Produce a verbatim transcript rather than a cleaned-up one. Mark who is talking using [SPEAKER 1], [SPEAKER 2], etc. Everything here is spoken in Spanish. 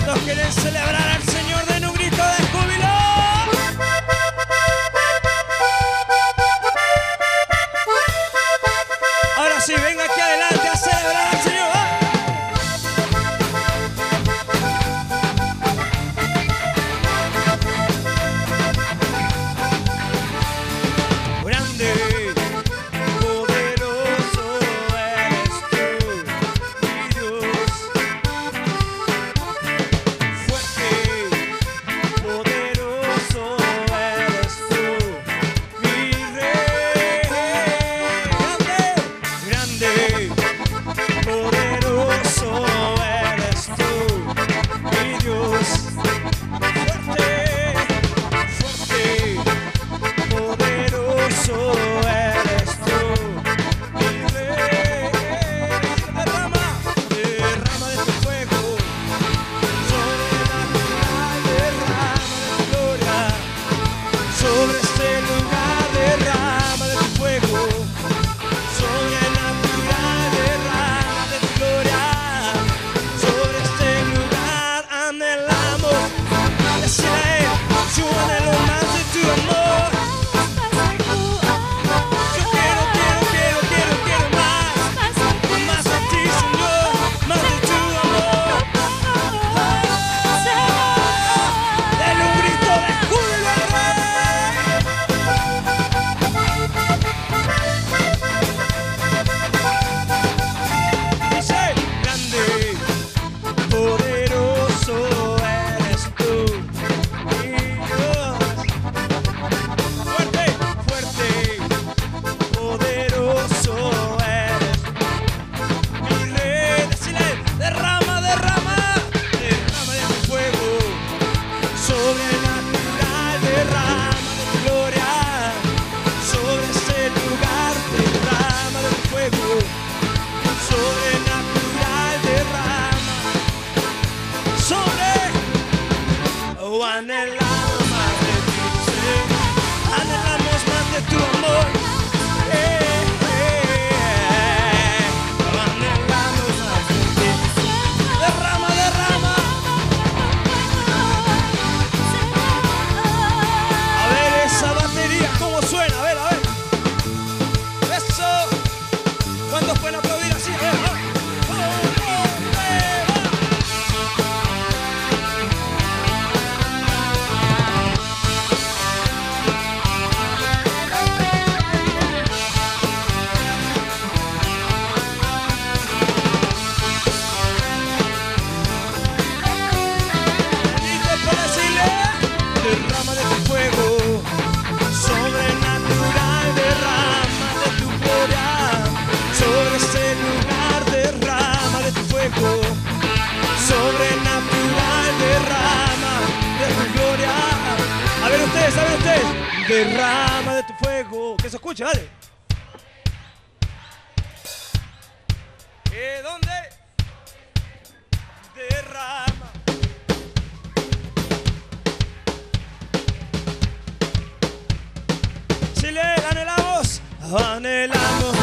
[SPEAKER 1] ¿Cuántos quieren celebrar al Señor de un grito de júbilo? Ahora sí, venga aquí adelante a celebrar al Señor. ¿eh? Grande, poderoso eres tú, mi Dios. Fuerte, poderoso eres tú, mi Rey. Grande, grande, poderoso eres tú, mi Dios. Fuerte, fuerte, poderoso eres tú, mi Rey. Derrama, derrama de tu fuego, sobrenatural, derrama de tu gloria, sobre este lugar, derrama de tu fuego, sobrenatural, derrama de tu gloria, sobre este lugar. Anhelamos, decirle a Él, yo anhelo más de tu amor. Yo quiero, quiero, quiero, quiero, quiero más, más de ti, Señor, más de tu amor. Dale un grito de júbilo al Rey. Dice, grande, poderoso eres tú, mi Dios. Fuerte, fuerte, poderoso eres mi Rey. Decile, derrama, derrama, derrama de tu fuego, sobrenatural, derrama de tu gloria, sobre este lugar, derrama de tu fuego, sobrenatural, derrama, sobre, oh, anhelamos más de ti, Señor. Anhelamos más de tu amor. Eh, eh, eh. Anhelamos más de ti. Derrama, derrama. A ver esa batería, ¿cómo suena? A ver, a ver. Eso. ¿Cuántos pueden aplaudir así? A ver, va. Oh, oh, eh, va. Listo para decirle, derrama de tu fuego, sobrenatural, derrama de tu gloria, sobre este lugar, derrama de tu fuego, sobrenatural, derrama de tu gloria. A ver ustedes, a ver ustedes, derrama de tu fuego, que se escuche, dale. ¿Eh, dónde? Derrama. Chile, anhelamos, anhelamos